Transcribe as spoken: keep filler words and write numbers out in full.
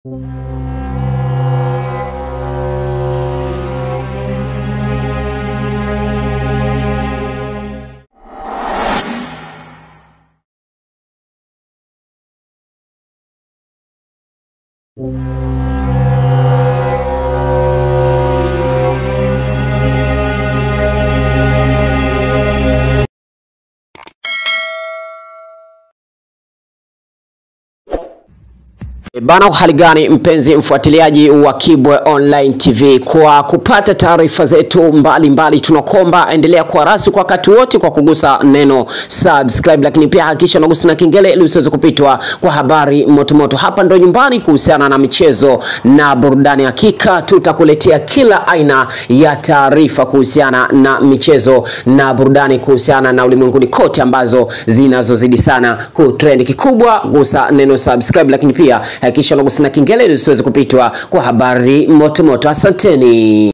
Bana, hali gani mpenzi mfuatiliaji wa Kibwe Online T V? Kwa kupata taarifa zetu mbalimbali tunakomba endelea kuwa rasi kwa wakati wote kwa kugusa neno subscribe, lakini pia hakikisha unagusa na kengele ili usiweze kupitwa kwa habari moto moto. Hapa ndo nyumbani kuhusiana na michezo na burudani. Hakika tutakuletea kila aina ya taarifa kuhusiana na michezo na burudani, kuhusiana na ulimwenguni kote ambazo zinazozidi sana kutrend. Kikubwa gusa neno subscribe, lakini pia hakikisha unagusa na kengele ili usiweze kupitwa kwa habari moto moto. Asanteni.